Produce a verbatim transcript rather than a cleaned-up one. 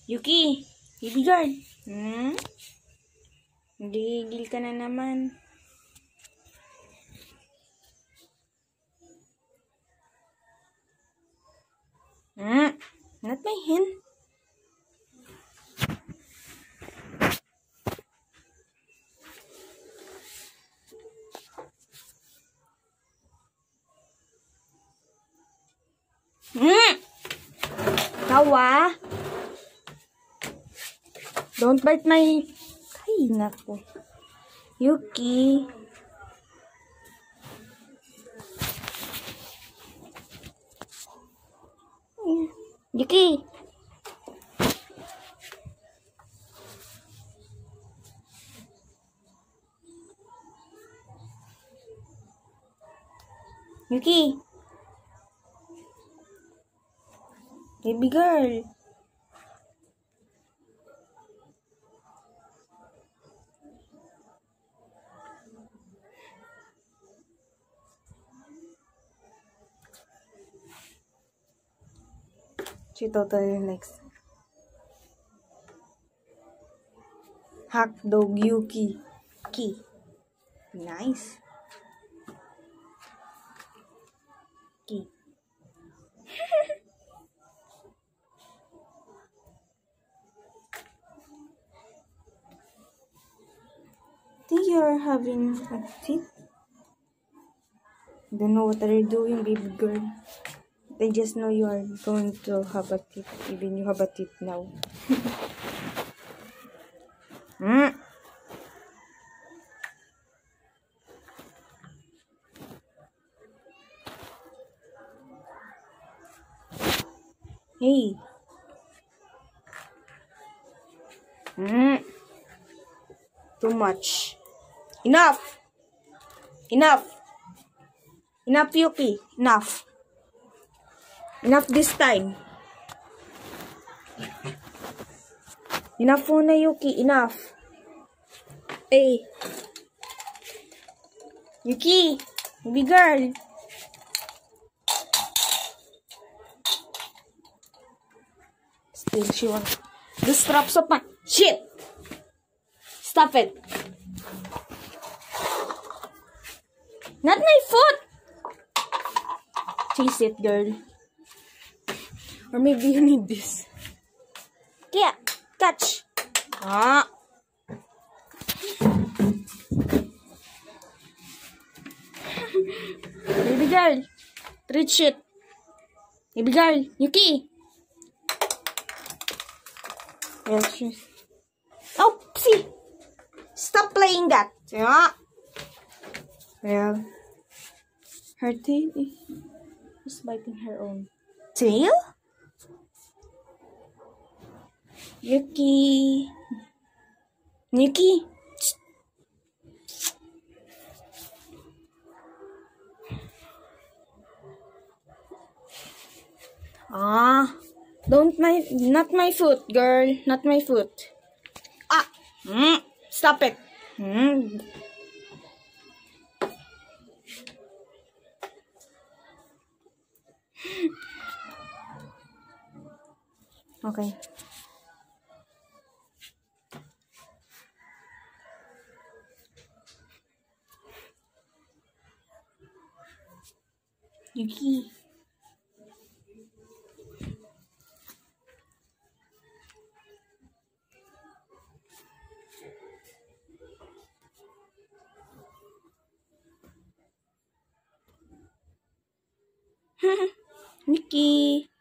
Yuki, baby girl. Hmm? Gigil ka na naman. Hmm? Not my hand. Hmm? Kawa? Don't bite my... Ay, naku. Yuki. Yuki. Yuki. Baby girl. She totally likes hot dog Yuki. Ki. Nice. Ki. Think you're having a fit? Don't know what are you doing, baby girl. I just know you are going to have a tip, even you have a tip now. Mm. Hey. Mm. Too much. Enough. Enough. Enough, Yuki. Enough. Enough this time. Enough muna, Yuki. Enough. Hey. Yuki. Baby girl. Still, she wants the straps of my... Shit! Stop it. Not my foot! Chase it, girl. Or maybe you need this. Yeah, catch. Ah. Baby girl, treat shit. Baby girl, Yuki. Yes, yes. Oh, see. Stop playing that. Yeah. Well, her tail is biting her own tail. Yuki. Yuki. Ah, don't my, not my foot, girl. Not my foot. Ah, mm, stop it. Mm. Okay. Yuki. Yuki.